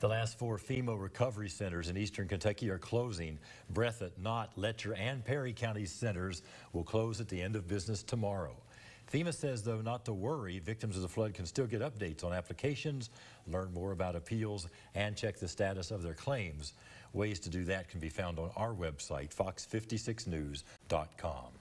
The last 4 FEMA recovery centers in eastern Kentucky are closing. Breathitt, Knott, Letcher, and Perry County centers will close at the end of business tomorrow. FEMA says, though, not to worry. Victims of the flood can still get updates on applications, learn more about appeals, and check the status of their claims. Ways to do that can be found on our website, fox56news.com.